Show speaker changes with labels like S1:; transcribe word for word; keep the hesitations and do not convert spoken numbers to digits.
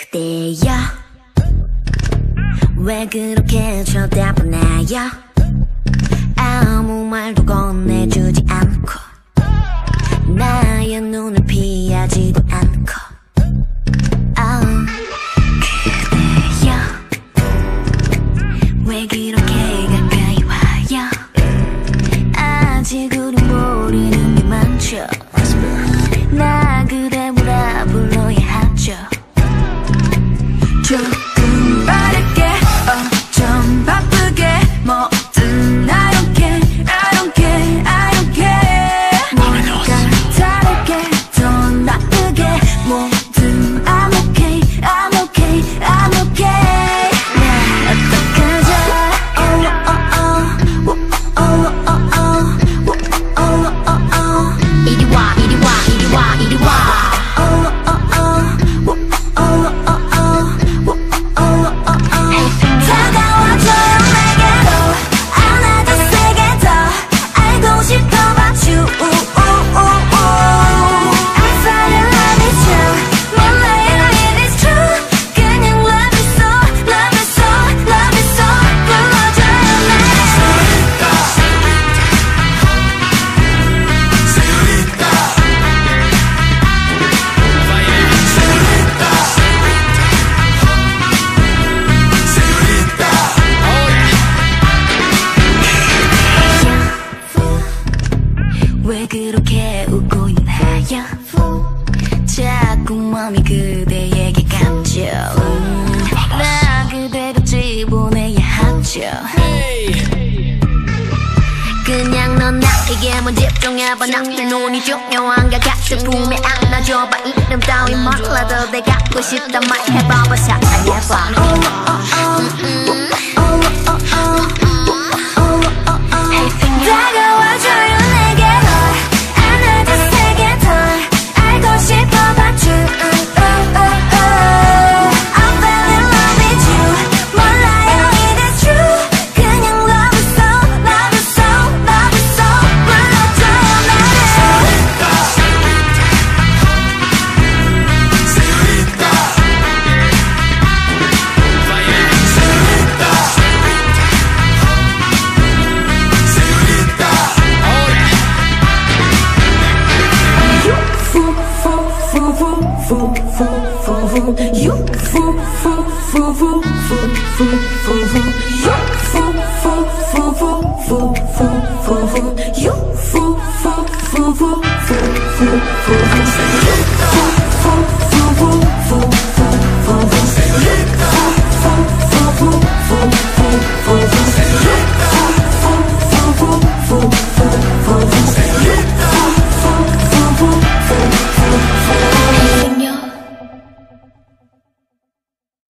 S1: 그대여 왜 그렇게 쳐다보나요? 아무 말도 건네주지 않고 나의 눈을 피하지도 않고 oh, 그대여 왜 그렇게 가까이 와요? 아직 우리 모르는 게 많죠. 나 그대 뭐라 불러야 하죠. 조금 빠르게 어, 좀 바쁘게 뭐든 I don't care I don't care I don't care 뭔가 다르게 더 나쁘게 뭐든 I'm okay I'm okay I'm okay 나 어떡하죠. Oh oh oh oh oh oh oh oh oh oh 이리 와 이리 와 이리 와 이리 와 왜 그렇게 웃고 있나요? 자꾸 맘이 그대에게 갔죠. 음, 나 그대로 집어내야 하죠. 그냥 넌 나에게만 집중해봐. 나의 눈이 중요한 것 같아. 품에 안아줘봐. 이름 따위 몰라도 내가 갖고 싶단 말 해봐봐. 사랑해봐. 다가와줘요 내게 You fool, fool, fool, fool, fool, fool, fool, fool. You fool, fool, fool, fool, fool, fool, fool.